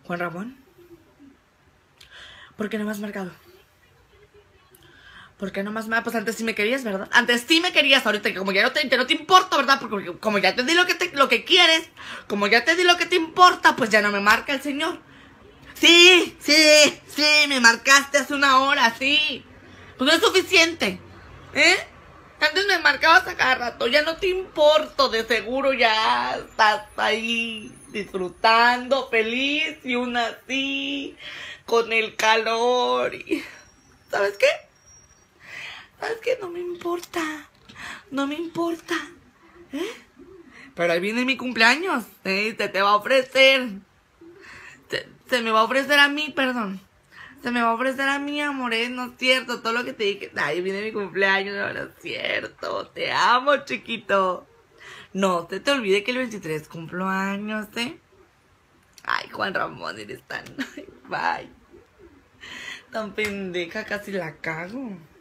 Juan Ramón, ¿por qué no me has marcado? ¿Por qué no más? Pues antes sí me querías, ¿verdad? Antes sí me querías, ahorita como ya no te importa, ¿verdad? Porque como ya te di lo que quieres, como ya te di lo que te importa, pues ya no me marca el señor. Sí, me marcaste hace una hora, sí. Pues no es suficiente, ¿eh? Antes me marcabas a cada rato, ya no te importo, de seguro ya estás ahí disfrutando, feliz y aún así, con el calor y... ¿Sabes qué? ¿Sabes qué? No me importa. No me importa. ¿Eh? Pero ahí viene mi cumpleaños. Se te va a ofrecer. Se me va a ofrecer a mí, perdón. Se me va a ofrecer a mí, amor. No es cierto. Todo lo que te dije. Ahí viene mi cumpleaños. No, no es cierto. Te amo, chiquito. No, te olvide que el 23 cumplo años, ¿eh? Ay, Juan Ramón, eres tan... Ay, bye. Tan pendeja, casi la cago.